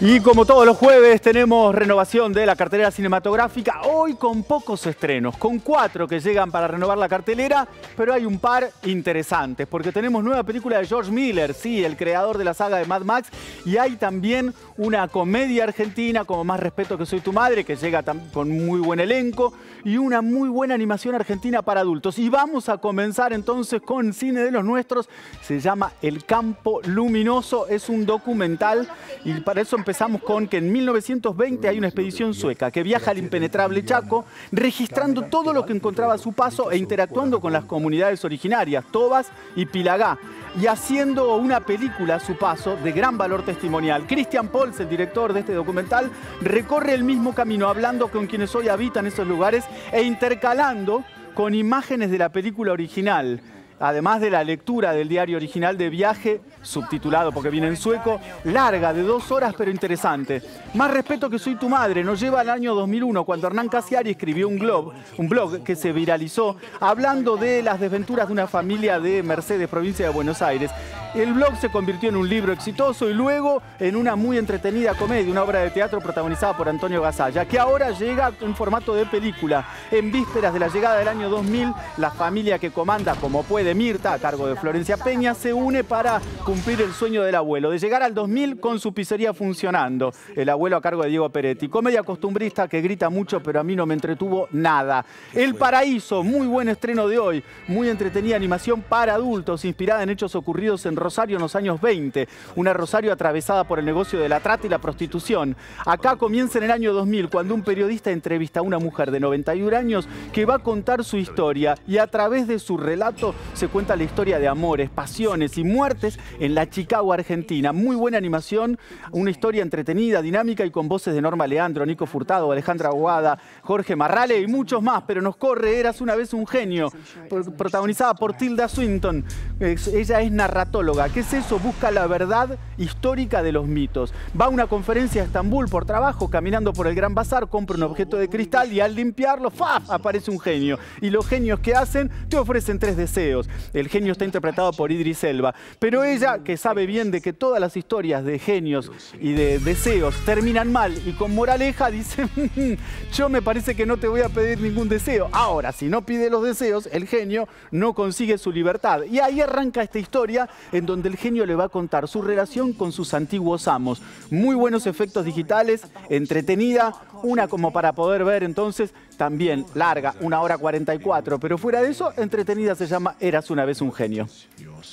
Y como todos los jueves tenemos renovación de la cartelera cinematográfica, hoy con pocos estrenos, con 4 que llegan para renovar la cartelera, pero hay un par interesantes, porque tenemos nueva película de George Miller, sí, el creador de la saga de Mad Max, y hay también una comedia argentina como Más respeto que soy tu madre, que llega con muy buen elenco, y una muy buena animación argentina para adultos. Y vamos a comenzar entonces con cine de los nuestros, se llama El campo luminoso, es un documental, y para eso empezamos con que en 1920 hay una expedición sueca que viaja al impenetrable Chaco, registrando todo lo que encontraba a su paso e interactuando con las comunidades originarias, Tobas y Pilagá, y haciendo una película a su paso de gran valor testimonial. Christian Pols, el director de este documental, recorre el mismo camino hablando con quienes hoy habitan esos lugares e intercalando con imágenes de la película original, además de la lectura del diario original de viaje, subtitulado porque viene en sueco, larga, de 2 horas, pero interesante. Más respeto que soy tu madre nos lleva al año 2001, cuando Hernán Casiari escribió un blog que se viralizó, hablando de las desventuras de una familia de Mercedes, provincia de Buenos Aires. El blog se convirtió en un libro exitoso y luego en una muy entretenida comedia, una obra de teatro protagonizada por Antonio Gasalla, que ahora llega en formato de película. En vísperas de la llegada del año 2000, la familia que comanda Como puede Mirta, a cargo de Florencia Peña, se une para cumplir el sueño del abuelo, de llegar al 2000 con su pizzería funcionando. El abuelo a cargo de Diego Peretti. Comedia costumbrista que grita mucho, pero a mí no me entretuvo nada. El Paraíso, muy buen estreno de hoy, muy entretenida animación para adultos, inspirada en hechos ocurridos en Rosario en los años 20. Una Rosario atravesada por el negocio de la trata y la prostitución. Acá comienza en el año 2000, cuando un periodista entrevista a una mujer de 91 años que va a contar su historia, y a través de su relato se cuenta la historia de amores, pasiones y muertes en la Chicago, Argentina. Muy buena animación, una historia entretenida, dinámica y con voces de Norma Leandro, Nico Furtado, Alejandra Aguada, Jorge Marrale y muchos más, pero nos corre Eras una vez un genio, protagonizada por Tilda Swinton. Ella es narratóloga. ¿Qué es eso? Busca la verdad histórica de los mitos. Va a una conferencia a Estambul por trabajo, caminando por el Gran Bazar, compra un objeto de cristal y al limpiarlo, ¡faf!, aparece un genio. Y los genios que hacen, te ofrecen 3 deseos. El genio está interpretado por Idris Elba, pero ella, que sabe bien de que todas las historias de genios y de deseos terminan mal y con moraleja, dice: yo me parece que no te voy a pedir ningún deseo. Ahora, si no pide los deseos, el genio no consigue su libertad. Y ahí arranca esta historia en donde el genio le va a contar su relación con sus antiguos amos. Muy buenos efectos digitales, entretenida, una como para poder ver entonces, también larga, 1 hora 44, pero fuera de eso, entretenida. Se llama Eras una vez un genio.